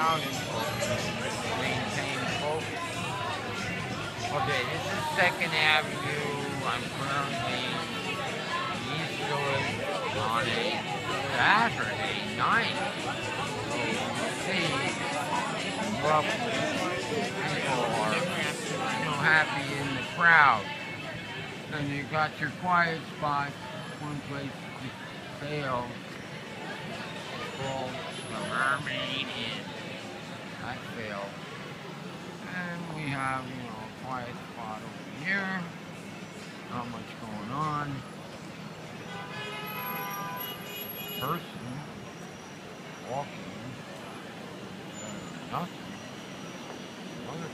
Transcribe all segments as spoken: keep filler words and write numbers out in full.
crowd and focus, maintain focus. Okay, this is Second Avenue. I'm currently easterly on a Saturday night. So you see, roughly, people are you know, happy in the crowd. And you got your quiet spots, one place to sail. Called the Mermaid Inn. That failed. And we have, you know, a quiet spot over here. Not much going on. Person walking. Uh, nothing. Another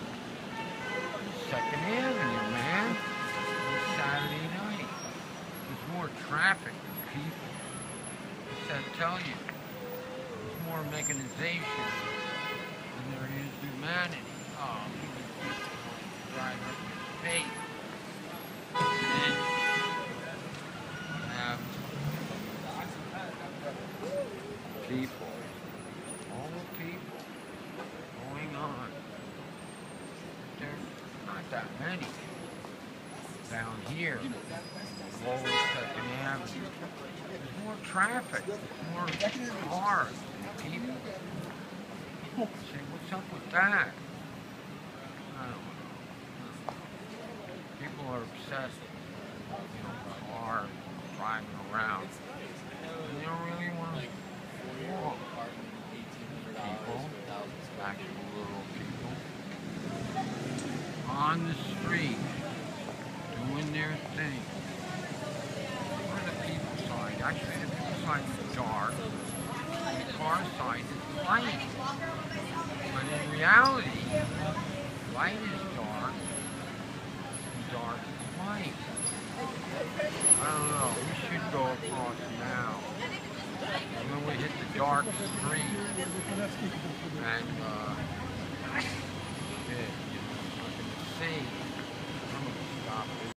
Second Avenue, man. It's Saturday night. There's more traffic than people. What's that tell you? There's more mechanization than there is humanity. Oh, people drive up your face. And have people, all the people going on. There's not that many down here. Lower Second Avenue. There's more traffic, there's more cars and people. Say, what's up with that? I don't know. People are obsessed with, you know, cars driving around. And they don't really want to walk. People, actual little people, on the street, doing their thing. Actually, the people side is dark, and the car side is light. But in reality, light is dark, and dark is light. I don't know, we should go across now. And then we hit the dark street, and uh, shit, you know, I can see. I'm gonna stop it.